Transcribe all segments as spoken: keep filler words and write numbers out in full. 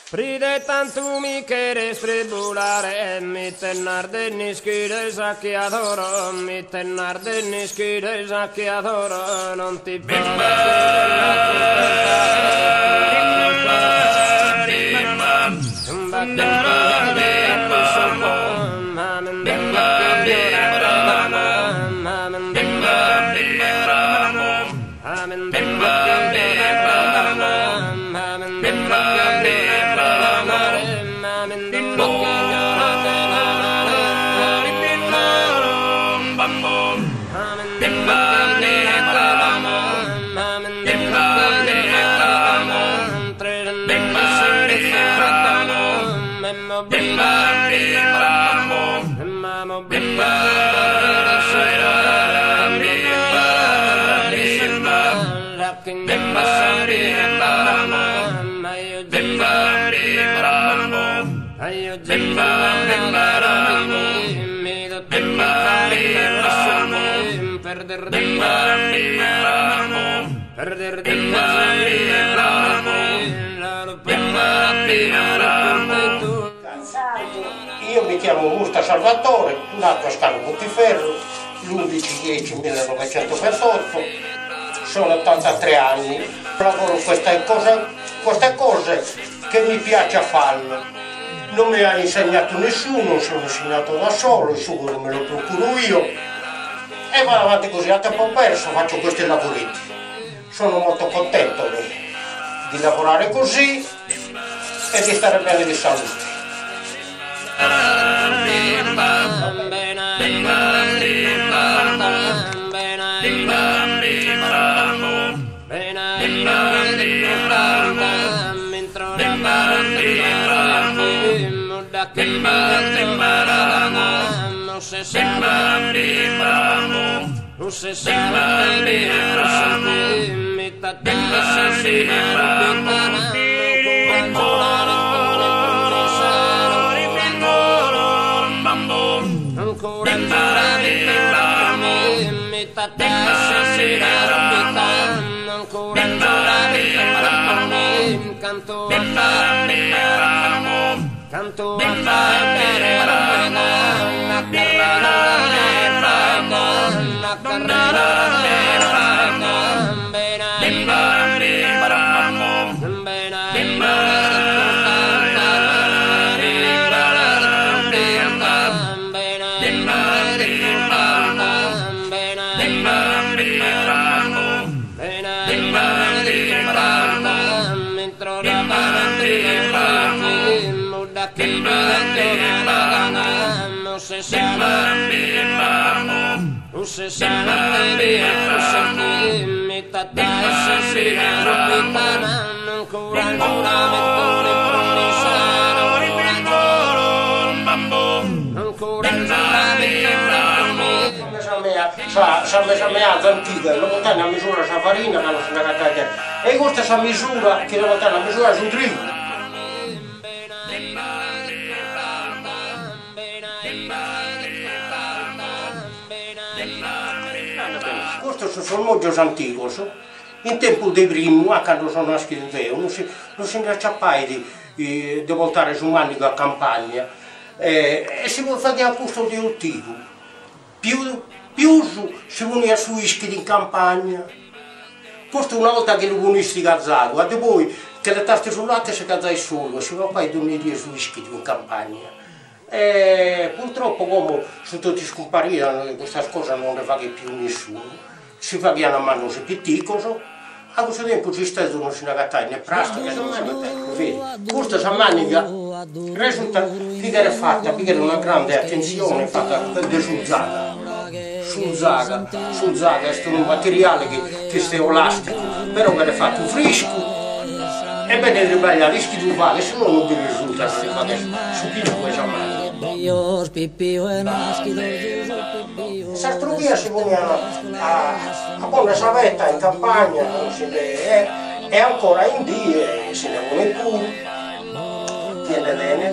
Pride tanto mi che stribulare, mi tennarde nischide sacchiatoro, mi tennarde nischide sacchiatoro, non ti Io mi chiamo Musta Salvatore, nato a Scalo Montiferru l'undici dieci millenovecentoventotto, sono ottantatré anni, lavoro queste cose, queste cose che mi piace fare. Non mi ha insegnato nessuno, sono insegnato da solo, il sugo me lo procuro io e vado avanti così, a tempo perso faccio questi lavoretti. Sono molto contento di, di lavorare così e di stare bene di salute. Canto a fare, canto a fare, una carrera, una se sarebbe mi tatasse si rubitana ancora giuramento improvvisato ancora giuramento sa mesa meazza antica, la montagna misura sa farina che non si dà e questa sa misura che la montagna misura su trigo. Questi sono molto antichi, in tempo dei primi, quando sono nasciti io, non si, non si acciappai di, di, di voltare su manico a campagna eh, e si fare a posto di ottico. Più, più si unia su ischi in campagna. Questo una volta che lo unisti cazzato, e poi che le taste sul latte si cazzai solo, si va poi dormire su ischi in campagna. E purtroppo come sono tutti scompariti, questa cosa non ne fa più nessuno. Si fa che hanno mano si pitticono, a questo tempo ci sta uno si nagatai ne plastica, vedi, questa sa manica risulta che era fatta, perché era una grande attenzione fatta sul zaga, sul zaga, sul zaga è un materiale che, che è elastico, però che era fatto fresco e bene ribaglia rischi di uvale, se no non vi risulta se fa su chi lo sa manica. Sartrovia si poneva a, a buona savetta in campagna e, e ancora in die si ne vuole più, tiene bene.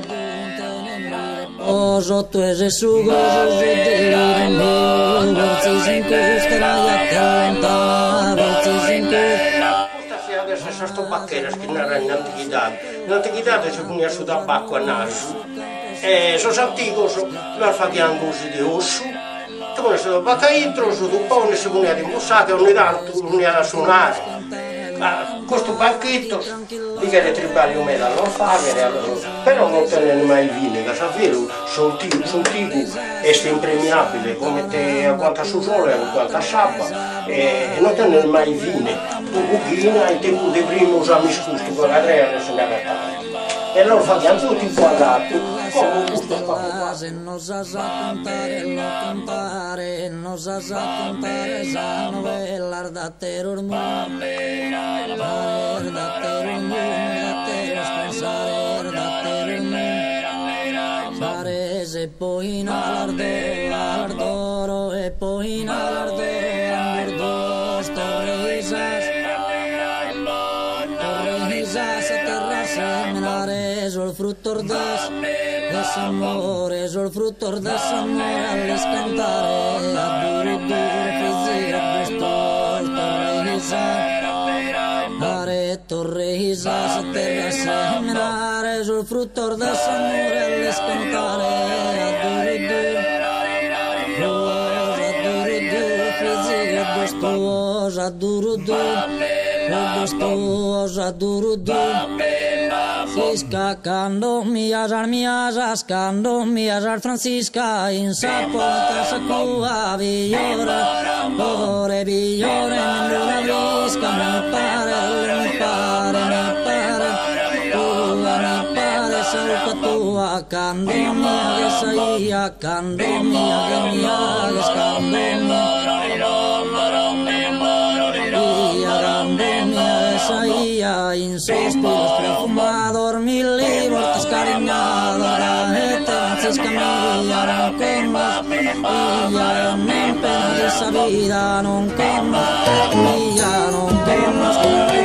Sotto e su dell'ire mio, volzi in questa la canta, volzi in questa. Questa si adesso queste tobaccheras che non erano in antichità. In antichità si punia su tabacco a naso. E sono antico, non facciamo così di osso. Tu non sei tabacco intro, su un po' non si punia di bussare, ogni tanto non a suonare. Ma questo banchetto di che le tribali me la non fa, però non tenere mai vine, che sa vero, sono tipo, sono tipo, è impremiabile, come te a quanta su sole, a quanta sabba, e non tenere mai vine. Tu cucina, in tempo di prima usiamo scusto, con la trea non se ne agattava. E allora facciamo tutti quadrati, come questo qua. Se non sa contare, lo contare, non sa contare, sa novella, ardate ormone, ardate ormone, ardate spensare, ardate ormone, fare se poi in alardoro, alardoro e poi in alardoro, alardoro, sto risas, sto risas, a terra seminare, sul frutto ordas, amore, sul frutto d'amore all'escantare, a duro duro fizzi a questo, torre Isa, mare torre Isa, se terra seminare, sul frutto d'amore all'escantare, a duro duro, a duro duro fizzi a questo, a duro duro, a duro duro. Francisca, cando mi asar mi asas, cando mi asar Francisca, in sapota sa cua villora, ore villore, nella brisca, mi pare, mi pare, mi pare, tua mi pare, sauca tua, cando mia che saia, cando mia che mia che scando mia, saia, in sospiros profumador, mil libros cariñado, la gente Francisca mía, non conozco, ella non pena de esa vida, non conozco, ella non conozco.